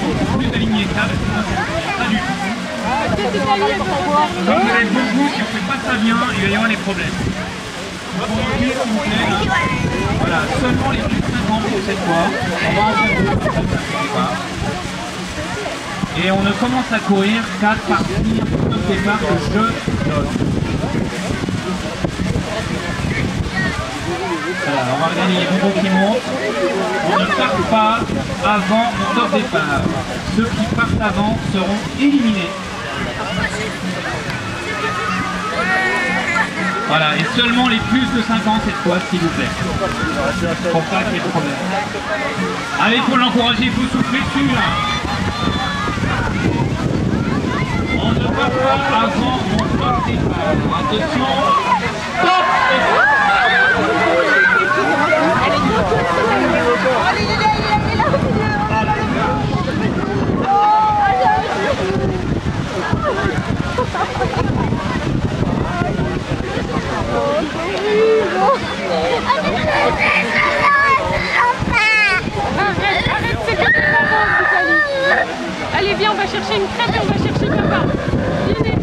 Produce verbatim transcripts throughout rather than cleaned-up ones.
plus aligné que ça, parce que sinon c'est pas du tout. Comme vous êtes beaucoup, si on ne fait pas ça bien, il va y avoir des problèmes. On va vous reculer, s'il vous plaît, là. Voilà, seulement les plus de cinquante pour cette fois. On va en faire deux, comme ça, ne vous inquiétez pas. Et on ne commence à courir qu'à partir du départ que je donne. Voilà, on va regarder les bonbons qui montent. On ne part pas avant mon top départ. Ceux qui partent avant seront éliminés. Voilà, et seulement les plus de cinquante cette fois, s'il vous plaît. Pour pas qu'il y ait de problème. Allez, il faut l'encourager, il faut souffler dessus là. On ne part pas avant mon top départ. Attention. Top départ. Allez, viens, on va chercher une crêpe et on va chercher papa. Venez.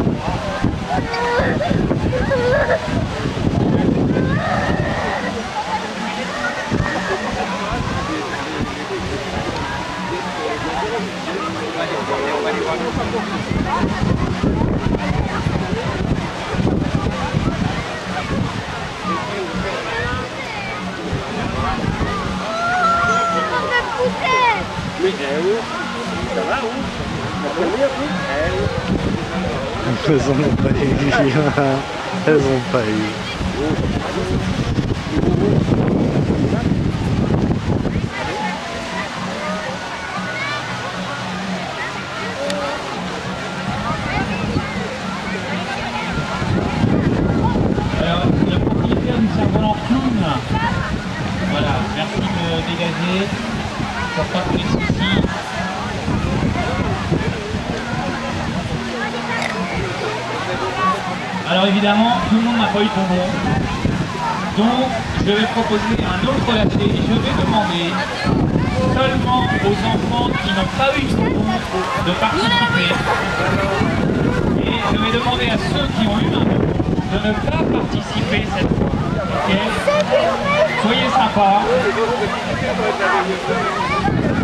Oui, elle est où? Ça va où? La première, oui, elle est où? Elles n'ont pas eu. Elles n'ont pas eu. Alors, le propriétaire du cerf-volant clown. Voilà, merci de dégager. Pour pas qu'il y ait de soucis. Alors évidemment, tout le monde n'a pas eu de bonbon. Donc, je vais proposer un autre lâcher. Je vais demander seulement aux enfants qui n'ont pas eu de bonbon de participer. Et je vais demander à ceux qui ont eu un bonbon de ne pas participer cette fois. Ok? Soyez sympas.